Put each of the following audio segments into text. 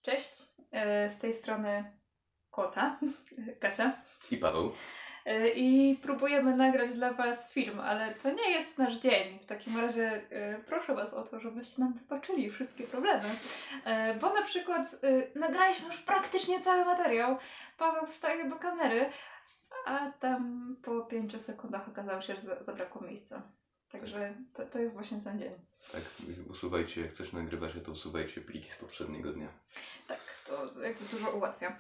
Cześć, z tej strony Kota, Kasia. I Paweł. I próbujemy nagrać dla Was film, ale to nie jest nasz dzień. W takim razie proszę Was o to, żebyście nam wybaczyli wszystkie problemy. Bo na przykład nagraliśmy już praktycznie cały materiał. Paweł wstaje do kamery, a tam po 5 sekundach okazało się, że zabrakło miejsca. Także to jest właśnie ten dzień. Tak, usuwajcie, jak coś nagrywacie, to usuwajcie pliki z poprzedniego dnia. Tak, to jakby dużo ułatwia.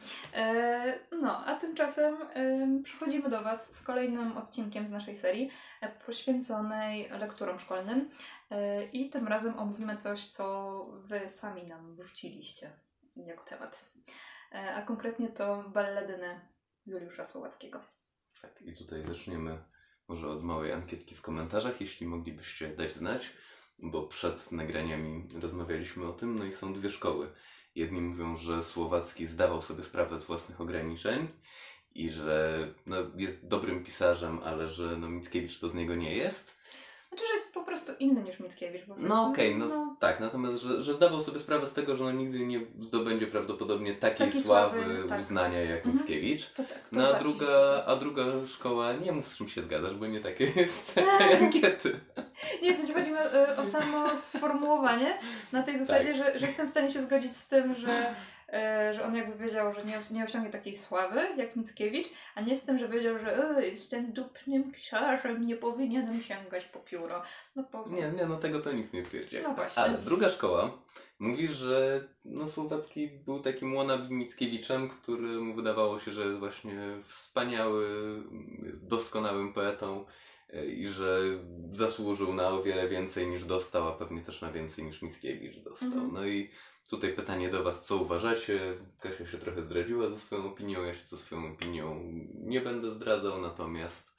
No, a tymczasem przychodzimy do Was z kolejnym odcinkiem z naszej serii poświęconej lekturom szkolnym. I tym razem omówimy coś, co Wy sami nam wrzuciliście jako temat. A konkretnie to balladynę Juliusza Słowackiego. Tak, i tutaj zaczniemy może od małej ankietki w komentarzach, jeśli moglibyście dać znać, bo przed nagraniami rozmawialiśmy o tym, no i są dwie szkoły. Jedni mówią, że Słowacki zdawał sobie sprawę z własnych ograniczeń i że jest dobrym pisarzem, ale że Mickiewicz to z niego nie jest. Znaczy, że jest po prostu inny niż Mickiewicz. Bo tak, natomiast, że zdawał sobie sprawę z tego, że nigdy nie zdobędzie prawdopodobnie takiej sławy, tak, uznania jak Mickiewicz. To tak, a druga szkoła, nie mów z czym się zgadzasz, bo nie takie jest tej ankiety. Nie, w sensie chodzi mi o samo sformułowanie na tej zasadzie, tak. że jestem w stanie się zgodzić z tym, że on jakby wiedział, że nie osiągnie takiej sławy jak Mickiewicz, a nie z tym, że wiedział, że jestem dupnym pisarzem, nie powinienem sięgać po pióro. Nie, tego to nikt nie twierdzi. No właśnie. Ale druga szkoła mówi, że Słowacki był takim wannabe Mickiewiczem, któremu wydawało się, że jest właśnie wspaniały, jest doskonałym poetą i że zasłużył na o wiele więcej niż dostał, a pewnie też na więcej niż Mickiewicz dostał. No i tutaj pytanie do Was, co uważacie? Kasia się trochę zdradziła ze swoją opinią, ja się ze swoją opinią nie będę zdradzał, natomiast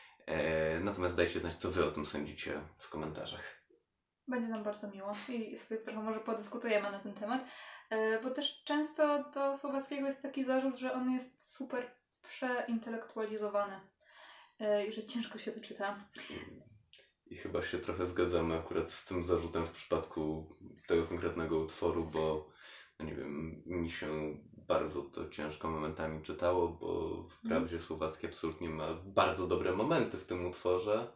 dajcie znać, co Wy o tym sądzicie w komentarzach. Będzie nam bardzo miło i sobie trochę może podyskutujemy na ten temat, bo też często do Słowackiego jest taki zarzut, że on jest super przeintelektualizowany i że ciężko się to czyta. I chyba się trochę zgadzamy akurat z tym zarzutem w przypadku tego konkretnego utworu, bo nie wiem, mi się bardzo to ciężko momentami czytało, bo wprawdzie Słowacki absolutnie ma bardzo dobre momenty w tym utworze,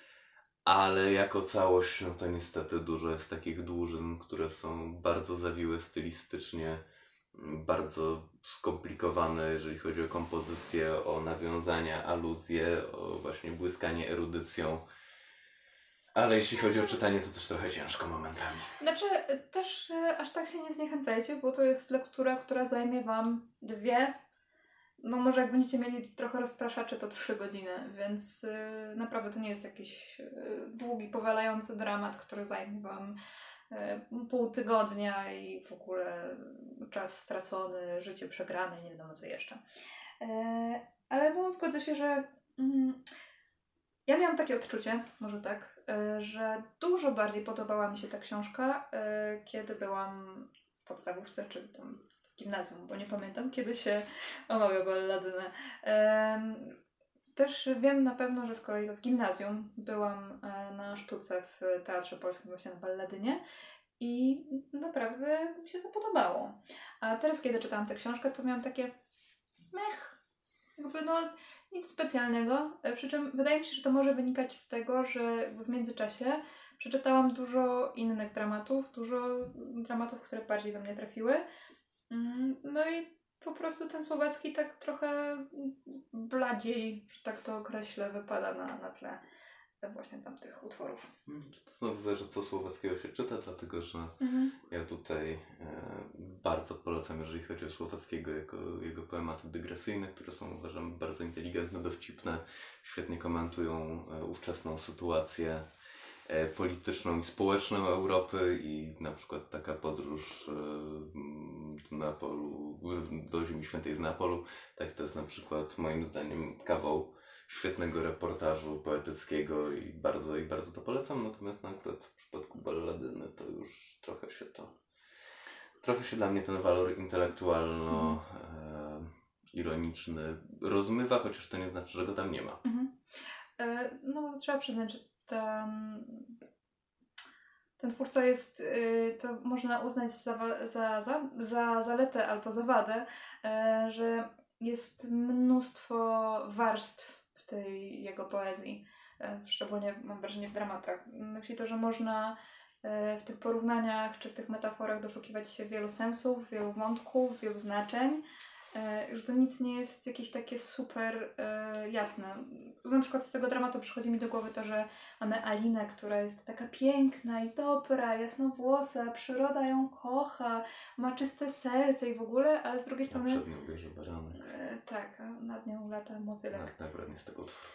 ale jako całość, to niestety dużo jest takich dłużyn, które są bardzo zawiłe stylistycznie, bardzo skomplikowane, jeżeli chodzi o kompozycję, o nawiązania, aluzje, o właśnie błyskanie erudycją. Ale jeśli chodzi o czytanie, to też trochę ciężko momentami. Znaczy, też aż tak się nie zniechęcajcie, bo to jest lektura, która zajmie Wam 2, może jak będziecie mieli trochę rozpraszaczy, to 3 godziny, więc naprawdę to nie jest jakiś długi, powalający dramat, który zajmie Wam pół tygodnia i w ogóle czas stracony, życie przegrane, nie wiadomo co jeszcze. Ale zgodzę się, że ja miałam takie odczucie, może tak, że dużo bardziej podobała mi się ta książka, kiedy byłam w podstawówce, czy tam w gimnazjum, bo nie pamiętam, kiedy się omawiał balladynę. Też wiem na pewno, że z kolei to w gimnazjum byłam na sztuce w Teatrze Polskim właśnie na balladynie i naprawdę mi się to podobało. A teraz, kiedy czytałam tę książkę, to miałam takie nic specjalnego, przy czym wydaje mi się, że to może wynikać z tego, że w międzyczasie przeczytałam dużo innych dramatów, które bardziej do mnie trafiły. No i po prostu ten Słowacki tak trochę bladziej, że tak to określę, wypada na tle właśnie tamtych utworów. To znowu zależy, co Słowackiego się czyta, dlatego że ja tutaj bardzo polecam, jeżeli chodzi o Słowackiego, jego poematy dygresyjne, które są, uważam, bardzo inteligentne, dowcipne, świetnie komentują ówczesną sytuację polityczną i społeczną Europy i na przykład taka podróż do Ziemi Świętej z Neapolu, tak to jest na przykład moim zdaniem kawał świetnego reportażu poetyckiego i bardzo to polecam, natomiast akurat w przypadku balladyny to już trochę się dla mnie ten walor intelektualno-ironiczny rozmywa, chociaż to nie znaczy, że go tam nie ma. Bo to trzeba przyznać, że Ten twórca jest, to można uznać za zaletę albo za wadę, że jest mnóstwo warstw w tej jego poezji. Szczególnie mam wrażenie w dramatach. Myślę to, że można w tych porównaniach czy w tych metaforach doszukiwać się wielu sensów, wielu wątków, wielu znaczeń. Że to nic nie jest jakieś takie super jasne. Na przykład z tego dramatu przychodzi mi do głowy to, że mamy Alinę, która jest taka piękna i dobra, jasnowłosa, przyroda ją kocha, ma czyste serce i w ogóle, ale z drugiej strony... Przed nią bierze baranek. Tak, a nad nią lata motylek. Tak, akurat nie z tego utworu.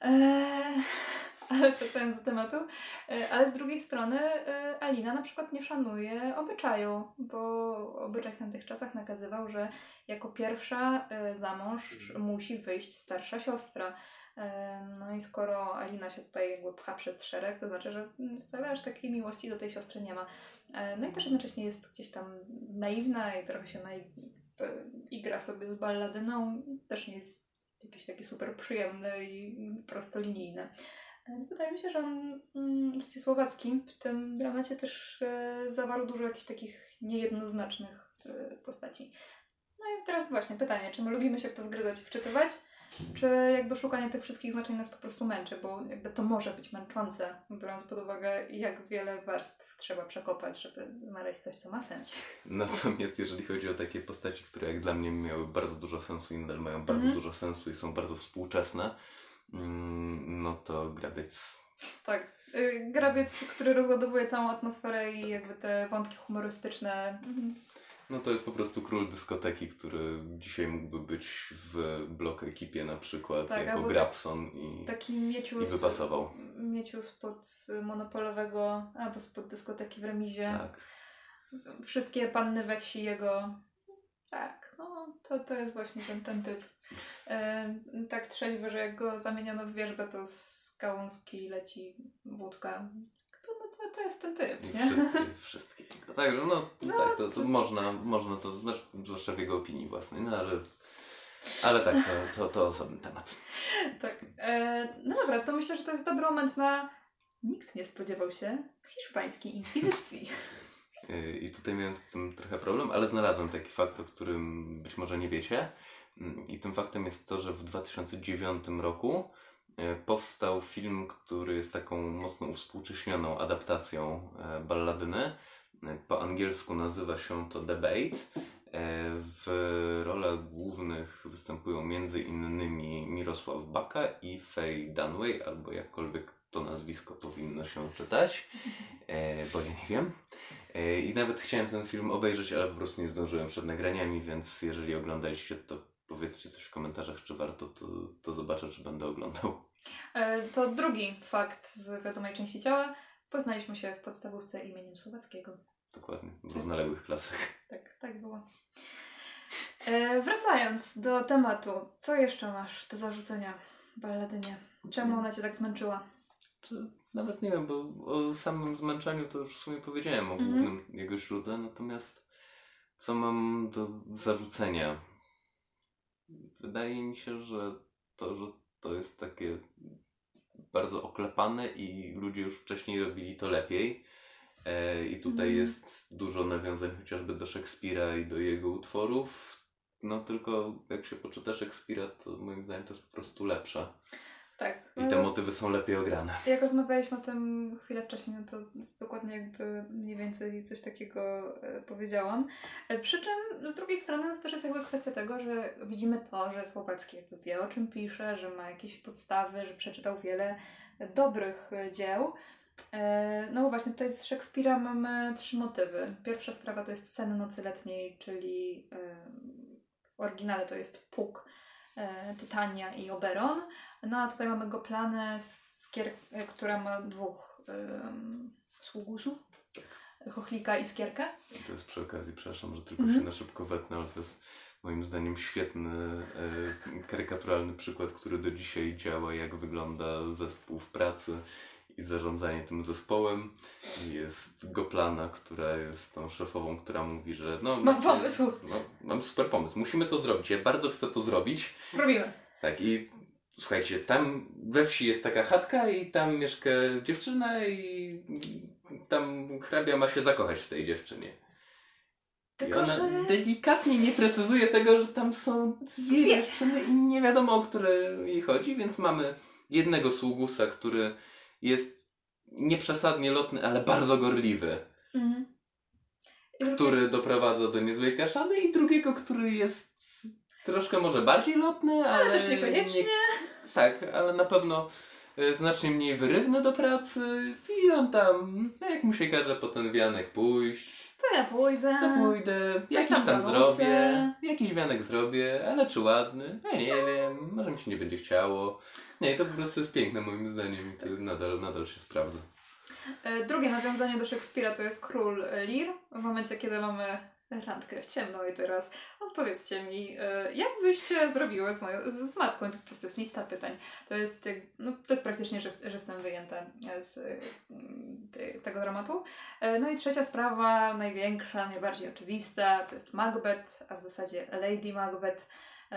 Ale wracając do tematu, ale z drugiej strony Alina na przykład nie szanuje obyczaju, bo obyczaj w tamtych czasach nakazywał, że jako pierwsza za mąż musi wyjść starsza siostra. No i skoro Alina się tutaj jakby pcha przed szereg, to znaczy, że wcale aż takiej miłości do tej siostry nie ma. No i też jednocześnie jest gdzieś tam naiwna i trochę się igra sobie z balladyną. Też nie jest jakieś takie super przyjemne i prostolinijne. Więc wydaje mi się, że on Słowacki w tym dramacie też zawarł dużo jakichś takich niejednoznacznych postaci. No i teraz właśnie pytanie, czy my lubimy się w to wgryzać i wczytywać, czy jakby szukanie tych wszystkich znaczeń nas po prostu męczy, bo jakby to może być męczące, biorąc pod uwagę, jak wiele warstw trzeba przekopać, żeby znaleźć coś, co ma sens. Natomiast jeżeli chodzi o takie postaci, które jak dla mnie miały bardzo dużo sensu i nadal mają bardzo dużo sensu i są bardzo współczesne, no to Grabiec. Tak. Grabiec, który rozładowuje całą atmosferę i jakby te wątki humorystyczne. No to jest po prostu król dyskoteki, który dzisiaj mógłby być w Block Ekipie na przykład, tak, jako Grabson taki Mieciu i wypasował. Mieciu spod monopolowego, albo spod dyskoteki w remizie. Tak. Wszystkie panny we wsi jego. Tak, no to jest właśnie ten typ. Tak trzeźwy, że jak go zamieniono w wierzbę, to z gałązki leci wódka. To jest ten typ, nie? Wszystkie. Także tak, to można to, zwłaszcza w jego opinii własnej, no ale tak, to osobny temat. Tak. No dobra, to myślę, że to jest dobry moment na nikt nie spodziewał się hiszpańskiej inkwizycji. I tutaj miałem z tym trochę problem, ale znalazłem taki fakt, o którym być może nie wiecie. I tym faktem jest to, że w 2009 roku powstał film, który jest taką mocno uwspółcześnioną adaptacją balladyny. Po angielsku nazywa się to Debate. W rolach głównych występują m.in. Mirosław Baka i Faye Dunaway, albo jakkolwiek to nazwisko powinno się czytać, bo ja nie wiem. I nawet chciałem ten film obejrzeć, ale po prostu nie zdążyłem przed nagraniami, więc jeżeli oglądaliście, to powiedzcie coś w komentarzach, czy warto, to zobaczę, czy będę oglądał. To drugi fakt z wiadomej części ciała. Poznaliśmy się w podstawówce imieniem Słowackiego. Dokładnie, w równoległych klasach. Tak było. Wracając do tematu, co jeszcze masz do zarzucenia balladynie? Czemu ona Cię tak zmęczyła? Nawet nie wiem, bo o samym zmęczeniu to już w sumie powiedziałem, o głównym jego źródle, natomiast co mam do zarzucenia? Wydaje mi się, że to jest takie bardzo oklepane i ludzie już wcześniej robili to lepiej. I tutaj jest dużo nawiązań chociażby do Szekspira i do jego utworów. No tylko jak się poczyta Szekspira, to moim zdaniem to jest po prostu lepsze. Tak. I te motywy są lepiej ograne. Jak rozmawialiśmy o tym chwilę wcześniej, no to dokładnie jakby mniej więcej coś takiego powiedziałam. Przy czym z drugiej strony to też jest jakby kwestia tego, że widzimy to, że Słowacki jakby wie, o czym pisze, że ma jakieś podstawy, że przeczytał wiele dobrych dzieł. No bo właśnie tutaj z Szekspira mamy 3 motywy. Pierwsza sprawa to jest sen nocy letniej, czyli w oryginale to jest Puk, Tytania i Oberon. No a tutaj mamy Goplanę, która ma 2 sługusów, Chochlika i Skierkę. To jest przy okazji, przepraszam, że tylko się na szybko wetnę, ale to jest moim zdaniem świetny, karykaturalny przykład, który do dzisiaj działa, jak wygląda zespół w pracy i zarządzanie tym zespołem. Jest Goplana, która jest tą szefową, która mówi, że mam pomysł. Mam super pomysł, musimy to zrobić, ja bardzo chcę to zrobić. Robimy. Tak, i słuchajcie, tam we wsi jest taka chatka i tam mieszka dziewczyna i tam hrabia ma się zakochać w tej dziewczynie. Tylko, I ona że... delikatnie nie precyzuje tego, że tam są dwie dziewczyny i nie wiadomo, o które jej chodzi, więc mamy jednego sługusa, który jest nieprzesadnie lotny, ale bardzo gorliwy. Który doprowadza do niezłej kaszany i drugiego, który jest troszkę może bardziej lotny, ale też niekoniecznie. Tak, ale na pewno znacznie mniej wyrywny do pracy i on tam, jak mu się każe po ten wianek pójść, To ja pójdę. jakiś tam zanucę. zrobię, jakiś wianek zrobię, ale czy ładny? Ja nie wiem, może mi się nie będzie chciało. Nie, to po prostu jest piękne moim zdaniem i to nadal się sprawdza. Drugie nawiązanie do Szekspira to jest Król Lear. W momencie, kiedy mamy randkę w ciemno i teraz odpowiedzcie mi, jak byście zrobiły z matką? To po prostu jest lista pytań. To jest praktycznie żywcem wyjęte z tego dramatu. No i trzecia sprawa, największa, najbardziej oczywista, to jest Macbeth, a w zasadzie Lady Macbeth,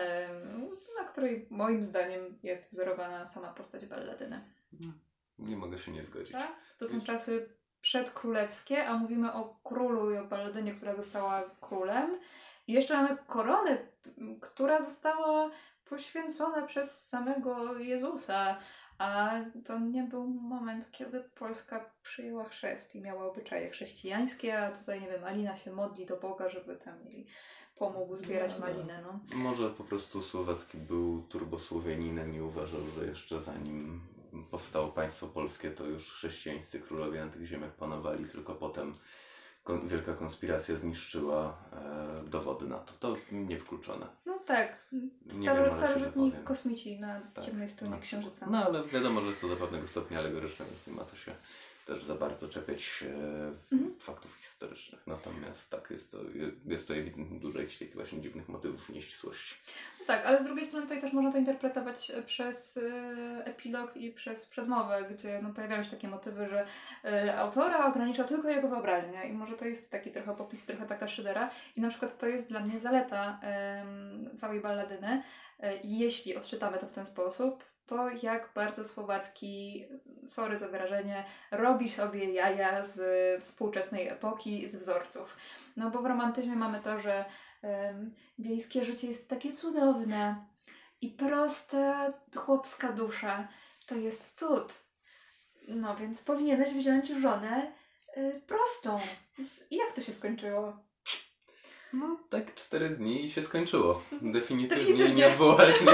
na której moim zdaniem jest wzorowana sama postać balladyny. Nie mogę się nie zgodzić. Tak? To są czasy przedkrólewskie, a mówimy o królu i o balladynie, która została królem. I jeszcze mamy koronę, która została poświęcona przez samego Jezusa. A to nie był moment, kiedy Polska przyjęła chrzest i miała obyczaje chrześcijańskie, a tutaj, nie wiem, Alina się modli do Boga, żeby tam jej pomógł zbierać malinę. No. Może po prostu Słowacki był turbosłowianinem i uważał, że jeszcze zanim powstało państwo polskie, to już chrześcijańscy królowie na tych ziemiach panowali, tylko potem wielka konspiracja zniszczyła dowody na to. To niewykluczone. No tak, starożytni kosmici na ciemnej stronie Księżyca. No ale wiadomo, że jest to do pewnego stopnia alegoryczne, więc nie ma co się też za bardzo czepiać faktów historycznych. Natomiast tak, jest to ewidentnie dużo jakichś takich właśnie dziwnych motywów i nieścisłości. No tak, ale z drugiej strony tutaj też można to interpretować przez epilog i przez przedmowę, gdzie pojawiają się takie motywy, że autora ogranicza tylko jego wyobraźnia i może to jest taki trochę popis, trochę taka szydera i na przykład to jest dla mnie zaleta całej balladyny. Jeśli odczytamy to w ten sposób, to jak bardzo Słowacki, sorry za wyrażenie, robi sobie jaja z współczesnej epoki, z wzorców. No bo w romantyzmie mamy to, że wiejskie życie jest takie cudowne i prosta chłopska dusza. To jest cud. No więc powinieneś wziąć żonę prostą. Jak to się skończyło? No tak 4 dni i się skończyło. Definitywnie nieodwołalnie.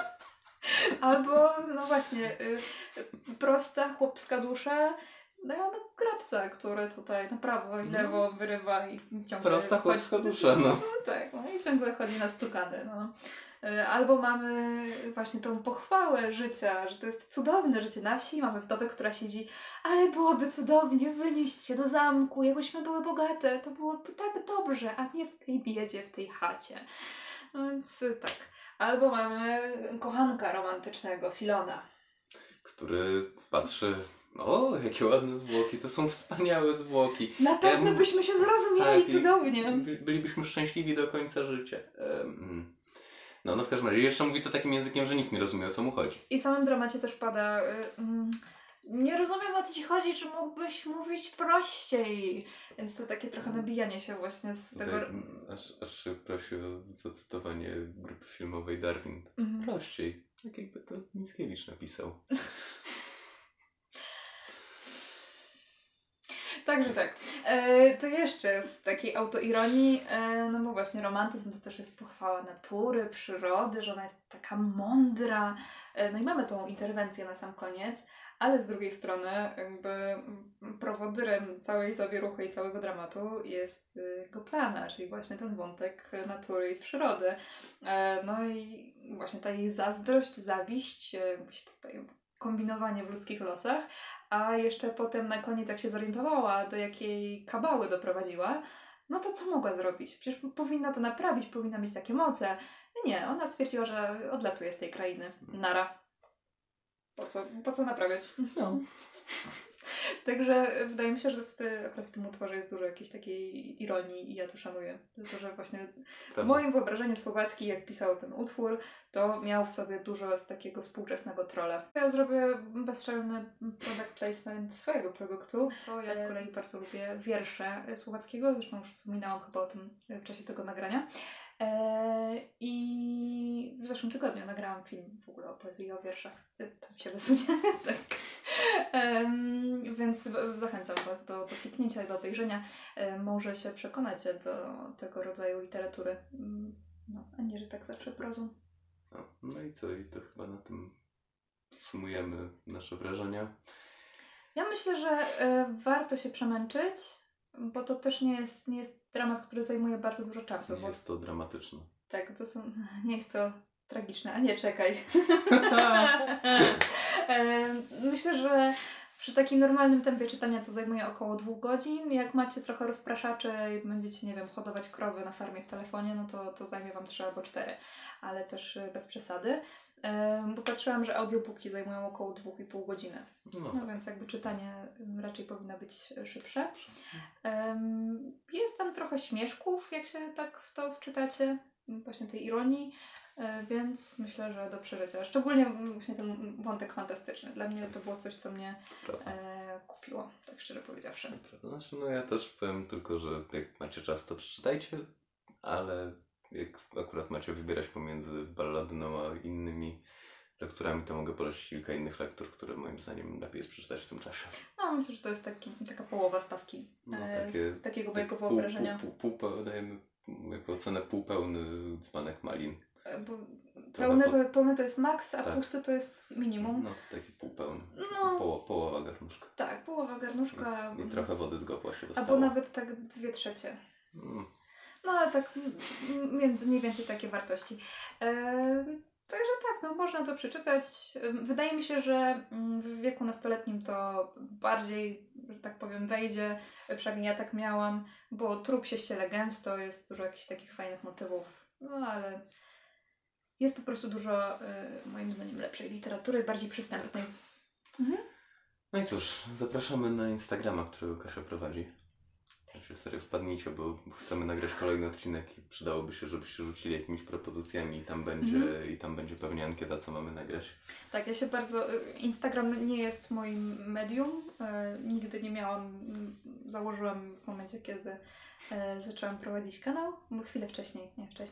Albo, no właśnie, prosta chłopska dusza. No i mamy Grabca, który tutaj na prawo i lewo wyrywa i ciągle prosta chłopska dusza, no. Tak, i ciągle chodzi na stukany, no. Albo mamy właśnie tą pochwałę życia, że to jest cudowne życie na wsi. Mamy wdowę, która siedzi, ale byłoby cudownie wynieść się do zamku, jakbyśmy były bogate, to byłoby tak dobrze, a nie w tej biedzie, w tej chacie. No więc tak. Albo mamy kochanka romantycznego, Filona. Który patrzy, o, jakie ładne zwłoki, to są wspaniałe zwłoki. Na pewno byśmy się zrozumieli cudownie. Bylibyśmy szczęśliwi do końca życia. No w każdym razie, jeszcze mówi to takim językiem, że nikt nie rozumie, o co mu chodzi. I w samym dramacie też pada nie rozumiem, o co ci chodzi, czy mógłbyś mówić prościej. Więc to takie trochę nabijanie się właśnie z tego... Tak, aż się prosi o zacytowanie grupy filmowej Darwin. Prościej. Tak jakby to Mickiewicz napisał. Także tak. To jeszcze z takiej autoironii, no bo właśnie romantyzm to też jest pochwała natury, przyrody, że ona jest taka mądra. No i mamy tą interwencję na sam koniec, ale z drugiej strony jakby prowodyrem całej zawieruchy i całego dramatu jest Goplana, czyli właśnie ten wątek natury i przyrody. No i właśnie ta jej zazdrość, zawiść, tutaj kombinowanie w ludzkich losach, a jeszcze potem na koniec, jak się zorientowała, do jakiej kabały doprowadziła, no to co mogła zrobić? Przecież powinna to naprawić, powinna mieć takie moce. Nie, ona stwierdziła, że odlatuje z tej krainy. Nara. Po co naprawiać? No. Także wydaje mi się, że akurat w tym utworze jest dużo jakiejś takiej ironii i ja to szanuję. To, że właśnie w moim wyobrażeniu Słowacki, jak pisał ten utwór, to miał w sobie dużo z takiego współczesnego trolla. Ja zrobię bezczelny product placement swojego produktu. To ja z kolei bardzo lubię wiersze Słowackiego, zresztą już wspominałam chyba o tym w czasie tego nagrania. I w zeszłym tygodniu nagrałam film w ogóle o poezji i o wierszach. Tam się wysunie. Tak. Więc zachęcam Was do kliknięcia i do obejrzenia. Może się przekonacie do tego rodzaju literatury. No, a nie, że tak zawsze prozą. No i co? I to chyba na tym sumujemy nasze wrażenia. Ja myślę, że warto się przemęczyć, bo to też nie jest dramat, który zajmuje bardzo dużo czasu. Nie jest to dramatyczne. Tak, nie jest to tragiczne. A nie, czekaj. Myślę, że przy takim normalnym tempie czytania to zajmuje około 2 godzin. Jak macie trochę rozpraszaczy i będziecie, nie wiem, hodować krowy na farmie w telefonie, no to zajmie Wam 3 albo 4, ale też bez przesady. Bo patrzyłam, że audiobooki zajmują około 2,5 godziny. No więc jakby czytanie raczej powinno być szybsze. Jest tam trochę śmieszków, jak się tak w to wczytacie, właśnie tej ironii, więc myślę, że do przeżycia. Szczególnie właśnie ten wątek fantastyczny. Dla mnie to było coś, co mnie kupiło, tak szczerze powiedziawszy. Znaczy, no ja też powiem tylko, że jak macie czas, to przeczytajcie, ale jak akurat macie wybierać pomiędzy Balladyną a innymi lekturami, to mogę polecić kilka innych lektur, które moim zdaniem lepiej jest przeczytać w tym czasie. No myślę, że to jest taka połowa stawki z takiego mojego wyobrażenia. Dajemy jako ocenę półpełny dzbanek malin. Pełny to jest maks, a tak. Pusty to jest minimum. No to taki półpełny. Połowa garnuszka. Tak, połowa garnuszka. I trochę wody z gopła się dostało. Albo nawet tak 2/3. No ale tak mniej więcej takie wartości. Także tak, no można to przeczytać. Wydaje mi się, że w wieku nastoletnim to bardziej, że tak powiem, wejdzie. Przynajmniej ja tak miałam, bo trup się ściele gęsto, jest dużo jakichś takich fajnych motywów. No ale jest po prostu dużo, moim zdaniem, lepszej literatury, bardziej przystępnej. No i cóż, zapraszamy na Instagrama, którego Kasia prowadzi. Także serio wpadnijcie, bo chcemy nagrać kolejny odcinek i przydałoby się, żebyście rzucili jakimiś propozycjami i tam będzie pewnie ankieta, co mamy nagrać. Tak, ja się bardzo... Instagram nie jest moim medium. Nigdy nie miałam... Założyłam w momencie, kiedy zaczęłam prowadzić kanał. Chwilę wcześniej.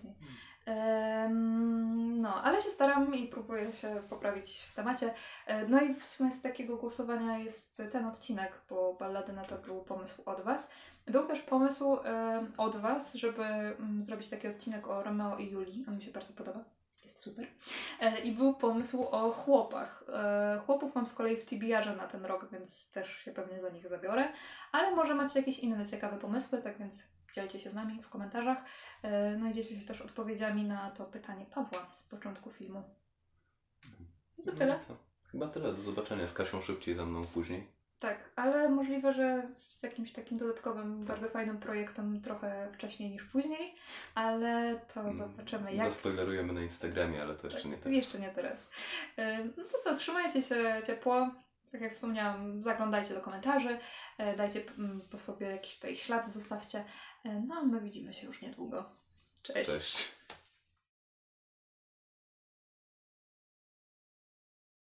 No, ale się staram i próbuję się poprawić w temacie. No i w sumie z takiego głosowania jest ten odcinek, bo Balladyna to był pomysł od Was. Był też pomysł od Was, żeby zrobić taki odcinek o Romeo i Julii. On mi się bardzo podoba. Jest super. I był pomysł o chłopach. Chłopów mam z kolei w TBR-ze na ten rok, więc też się pewnie za nich zabiorę. Ale może macie jakieś inne ciekawe pomysły, tak więc dzielcie się z nami w komentarzach. No i dzielcie się też odpowiedziami na to pytanie Pawła z początku filmu. I to tyle. Chyba tyle. Do zobaczenia z Kasią szybciej, za mną później. Tak, ale możliwe, że z jakimś takim dodatkowym, bardzo fajnym projektem trochę wcześniej niż później, ale to zobaczymy jak. Zaspoilerujemy na Instagramie, ale to jeszcze nie teraz. Jeszcze nie teraz. No to co, trzymajcie się ciepło. Tak jak wspomniałam, zaglądajcie do komentarzy, dajcie po sobie jakiś tutaj ślad, zostawcie. No a my widzimy się już niedługo. Cześć! Cześć.